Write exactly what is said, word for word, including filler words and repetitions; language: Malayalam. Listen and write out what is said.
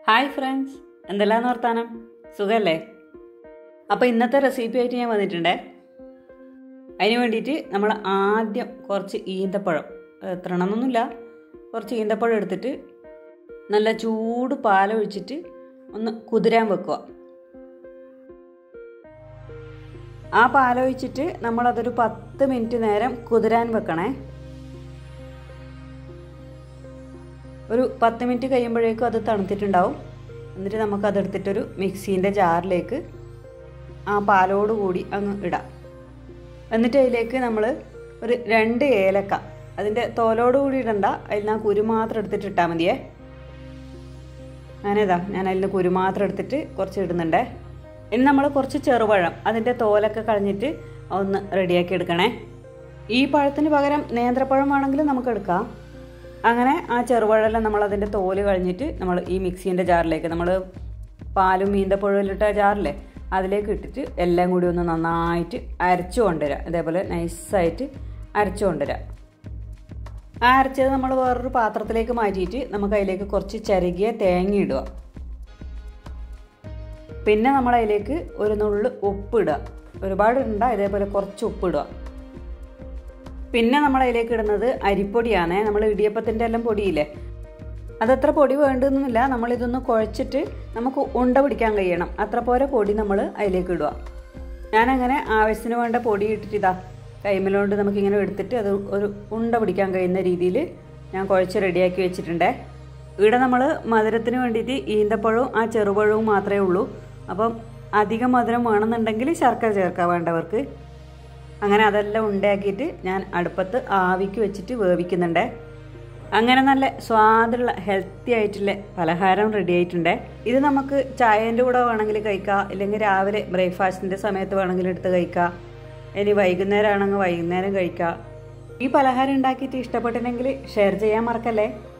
ഹായ് ഫ്രണ്ട്സ്, എന്തെല്ലാം വർത്താനം? സുഖമല്ലേ? അപ്പോൾ ഇന്നത്തെ റെസിപ്പി ആയിട്ട് ഞാൻ വന്നിട്ടുണ്ടേ. അതിന് വേണ്ടിയിട്ട് നമ്മൾ ആദ്യം കുറച്ച് ഈന്തപ്പഴം, എത്ര എണ്ണമൊന്നുമില്ല, കുറച്ച് ഈന്തപ്പഴം എടുത്തിട്ട് നല്ല ചൂട് പാലൊഴിച്ചിട്ട് ഒന്ന് കുതിരാൻ വെക്കുക. ആ പാലൊഴിച്ചിട്ട് നമ്മളതൊരു പത്ത് മിനിറ്റ് നേരം കുതിരാൻ വെക്കണേ. ഒരു പത്ത് മിനിറ്റ് കഴിയുമ്പോഴേക്കും അത് തണുത്തിട്ടുണ്ടാവും. എന്നിട്ട് നമുക്കതെടുത്തിട്ടൊരു മിക്സീൻ്റെ ജാറിലേക്ക് ആ പാലോട് കൂടി അങ്ങ് ഇടാം. എന്നിട്ട് അതിലേക്ക് നമ്മൾ ഒരു രണ്ട് ഏലക്ക, അതിൻ്റെ തോലോട് കൂടി ഇടണ്ട, അതിൽ നിന്ന് കുരു മാത്രം എടുത്തിട്ട് ഇട്ടാൽ മതിയേ. ഞാനേതാ ഞാൻ അതിൽ നിന്ന് കുരു മാത്രം എടുത്തിട്ട് കുറച്ച് ഇടുന്നുണ്ടേ. ഇനി നമ്മൾ കുറച്ച് ചെറുപഴം, അതിൻ്റെ തോലൊക്കെ കളഞ്ഞിട്ട് ഒന്ന് റെഡിയാക്കി എടുക്കണേ. ഈ പഴത്തിന് പകരം നേന്ത്രപ്പഴം വേണമെങ്കിൽ നമുക്ക് എടുക്കാം. അങ്ങനെ ആ ചെറുപഴമെല്ലാം നമ്മൾ അതിൻ്റെ തോല് കഴിഞ്ഞിട്ട് നമ്മൾ ഈ മിക്സീൻ്റെ ജാറിലേക്ക്, നമ്മൾ പാലും ഈന്തപ്പഴമിലിട്ട ജാറില്ലേ, അതിലേക്ക് ഇട്ടിട്ട് എല്ലാം കൂടി ഒന്ന് നന്നായിട്ട് അരച്ചു കൊണ്ടുവരാം. ഇതേപോലെ നൈസായിട്ട് അരച്ചു കൊണ്ടുവരാം. ആ അരച്ചത് നമ്മൾ വേറൊരു പാത്രത്തിലേക്ക് മാറ്റിയിട്ട് നമുക്ക് അതിലേക്ക് കുറച്ച് ചിരകിയ തേങ്ങ ഇടുക. പിന്നെ നമ്മൾ അതിലേക്ക് ഒരു നുള്ളു ഉപ്പ് ഇടുക. ഒരുപാട് ഇടണ്ട, ഇതേപോലെ കുറച്ച് ഉപ്പ് ഇടുക. പിന്നെ നമ്മൾ അതിലേക്ക് ഇടുന്നത് അരിപ്പൊടിയാണ്. നമ്മൾ ഇടിയപ്പത്തിൻ്റെ എല്ലാം പൊടിയില്ലേ, അതത്ര പൊടി വേണ്ടതൊന്നുമില്ല. നമ്മളിതൊന്ന് കുഴച്ചിട്ട് നമുക്ക് ഉണ്ട പിടിക്കാൻ കഴിയണം, അത്ര പോലെ പൊടി നമ്മൾ അതിലേക്ക് ഇടുക. ഞാനങ്ങനെ ആവശ്യത്തിന് വേണ്ട പൊടി ഇട്ടിട്ട് ഇതാ കൈമലോണ്ട് നമുക്കിങ്ങനെ എടുത്തിട്ട് അത് ഒരു ഉണ്ട പിടിക്കാൻ കഴിയുന്ന രീതിയിൽ ഞാൻ കുഴച്ച് റെഡിയാക്കി വെച്ചിട്ടുണ്ടേ. ഇവിടെ നമ്മൾ മധുരത്തിന് വേണ്ടിയിട്ട് ഈന്തപ്പഴവും ആ ചെറുപഴവും മാത്രമേ ഉള്ളൂ. അപ്പം അധികം മധുരം വേണമെന്നുണ്ടെങ്കിൽ ശർക്കര ചേർക്കാൻ വേണ്ടവർക്ക്. അങ്ങനെ അതെല്ലാം ഉണ്ടാക്കിയിട്ട് ഞാൻ അടുപ്പത്ത് ആവിക്ക് വെച്ചിട്ട് വേവിക്കുന്നുണ്ട്. അങ്ങനെ നല്ല സ്വാദുള്ള ഹെൽത്തി ആയിട്ടുള്ള പലഹാരം റെഡി ആയിട്ടുണ്ട്. ഇത് നമുക്ക് ചായേൻ്റെ കൂടെ വേണമെങ്കിൽ കഴിക്കാം, ഇല്ലെങ്കിൽ രാവിലെ ബ്രേക്ക്ഫാസ്റ്റിൻ്റെ സമയത്ത് വേണമെങ്കിൽ എടുത്ത് കഴിക്കാം, ഇനി വൈകുന്നേരം ആണെങ്കിൽ വൈകുന്നേരം കഴിക്കാം. ഈ പലഹാരം ഉണ്ടാക്കിയിട്ട് ഇഷ്ടപ്പെട്ടിട്ടുണ്ടെങ്കിൽ ഷെയർ ചെയ്യാൻ മറക്കല്ലേ.